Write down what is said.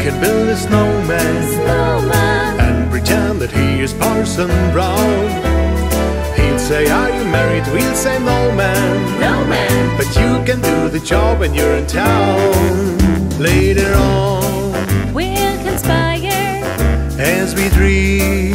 can build a snowman and pretend that he is Parson Brown. He'll say, are you married? We'll say, no man. No man. But you can do the job when you're in town. Later on, we'll conspire as we three